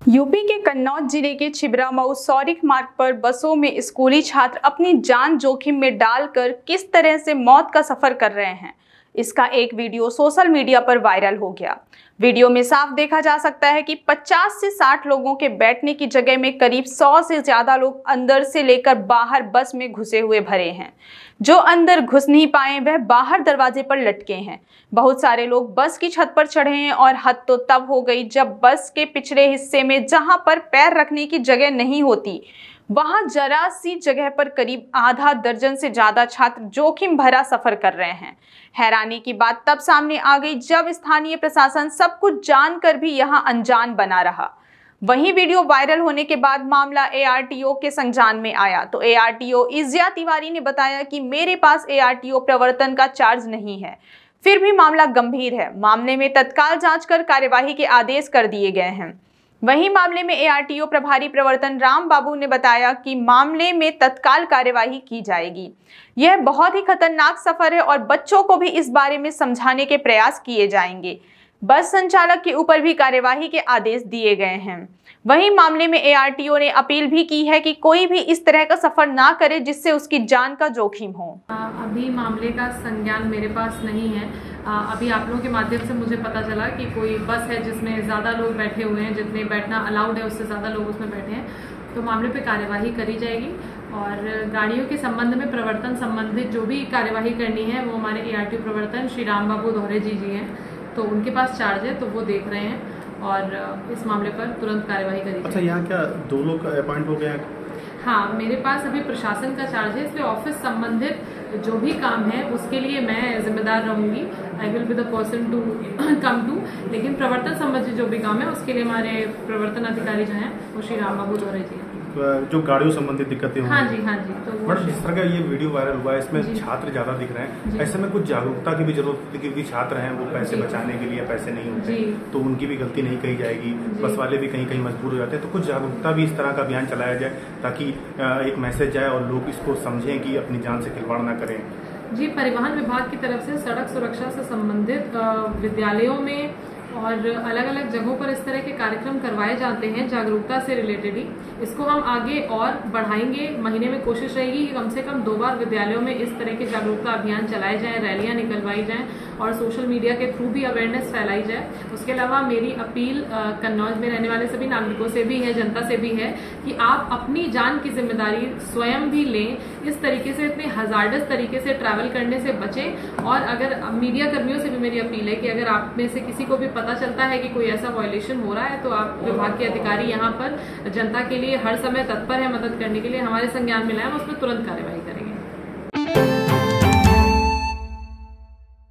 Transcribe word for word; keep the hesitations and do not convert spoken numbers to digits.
UP के कन्नौज जिले के छिबरामऊ सौरिख मार्ग पर बसों में स्कूली छात्र अपनी जान जोखिम में डालकर किस तरह से मौत का सफर कर रहे हैं, इसका एक वीडियो सोशल मीडिया पर वायरल हो गया। वीडियो में साफ देखा जा सकता है कि पचास से साठ लोगों के बैठने की जगह में करीब सौ से ज्यादा लोग अंदर से लेकर बाहर बस में घुसे हुए भरे हैं। जो अंदर घुस नहीं पाए वह बाहर दरवाजे पर लटके हैं। बहुत सारे लोग बस की छत पर चढ़े हैं और हद तो तब हो गई जब बस के पिछले हिस्से में जहां पर पैर रखने की जगह नहीं होती वहां जरा सी जगह पर करीब आधा दर्जन से ज्यादा छात्र जोखिम भरा सफर कर रहे हैं। हैरानी की बात तब सामने आ गई जब स्थानीय प्रशासन सब कुछ जानकर भी यहां अनजान बना रहा। वहीं वीडियो वायरल होने के बाद मामला ए आर टी ओ के संज्ञान में आया तो ए आर टी ओ इज़्ज़िया तिवारी ने बताया कि मेरे पास ए आर टी ओ प्रवर्तन का चार्ज नहीं है, फिर भी मामला गंभीर है। मामले में तत्काल जांच कर कार्यवाही के आदेश कर दिए गए हैं। वहीं मामले में ए आर टी ओ प्रभारी प्रवर्तन राम बाबू ने बताया कि मामले में तत्काल कार्यवाही की जाएगी। यह बहुत ही खतरनाक सफर है और बच्चों को भी इस बारे में समझाने के प्रयास किए जाएंगे। बस संचालक के ऊपर भी कार्यवाही के आदेश दिए गए हैं। वहीं मामले में ए आर टी ओ ने अपील भी की है कि कोई भी इस तरह का सफर ना करे जिससे उसकी जान का जोखिम हो। अभी मामले का संज्ञान मेरे पास नहीं है। अभी आप लोगों के माध्यम से मुझे पता चला कि कोई बस है जिसमें ज़्यादा लोग बैठे हुए हैं, जितने बैठना अलाउड है उससे ज़्यादा लोग उसमें बैठे हैं, तो मामले पे कार्यवाही करी जाएगी। और गाड़ियों के संबंध में प्रवर्तन संबंधित जो भी कार्यवाही करनी है वो हमारे ए आर टी ओ प्रवर्तन श्री राम बाबू दोहरे जी जी हैं, तो उनके पास चार्ज है, तो वो देख रहे हैं और इस मामले पर तुरंत कार्यवाही करी जाएगी। अच्छा, यहाँ क्या दो लोग अपॉइंट हो गए हैं? हाँ, मेरे पास अभी प्रशासन का चार्ज है, इसलिए ऑफिस संबंधित जो भी काम है उसके लिए मैं जिम्मेदार रहूंगी। I will be the person to come to, लेकिन प्रवर्तन संबंधित जो भी काम है उसके लिए हमारे प्रवर्तन अधिकारी जो हैं वो श्री राम बाबू दोहरे जी हैं। जो गाड़ियों संबंधित दिक्कतें होंगी। हाँ जी, हाँ जी। तो मैडम, जिस तरह का ये वीडियो वायरल हुआ है इसमें छात्र ज्यादा दिख रहे हैं, ऐसे में कुछ जागरूकता की भी जरूरत होती है क्योंकि छात्र हैं वो पैसे बचाने के लिए पैसे नहीं होते, तो उनकी भी गलती नहीं कही जाएगी। बस वाले भी कहीं कहीं मजबूर हो जाते हैं, तो कुछ जागरूकता भी इस तरह का अभियान चलाया जाए ताकि एक मैसेज जाए और लोग इसको समझें कि अपनी जान से खिलवाड़ न करें। जी, परिवहन विभाग की तरफ से सड़क सुरक्षा से संबंधित विद्यालयों में और अलग अलग जगहों पर इस तरह के कार्यक्रम करवाए जाते हैं जागरूकता से रिलेटेड ही। इसको हम आगे और बढ़ाएंगे। महीने में कोशिश रहेगी कि कम से कम दो बार विद्यालयों में इस तरह के जागरूकता अभियान चलाए जाएं, रैलियां निकलवाई जाएं और सोशल मीडिया के थ्रू भी अवेयरनेस फैलाई जाए। उसके अलावा मेरी अपील कन्नौज में रहने वाले सभी नागरिकों से भी है, जनता से भी है कि आप अपनी जान की जिम्मेदारी स्वयं भी लें। इस तरीके से, इतने हजार्डस तरीके से ट्रैवल करने से बचें। और अगर मीडिया कर्मियों से भी मेरी अपील है कि अगर आप में से किसी को भी पता चलता है कि कोई ऐसा वायलेशन हो रहा है तो आप विभाग के अधिकारी यहाँ पर जनता के लिए हर समय तत्पर है मदद करने के लिए। हमारे संज्ञान में लाए, हम उस पर तुरंत कार्यवाही करेंगे।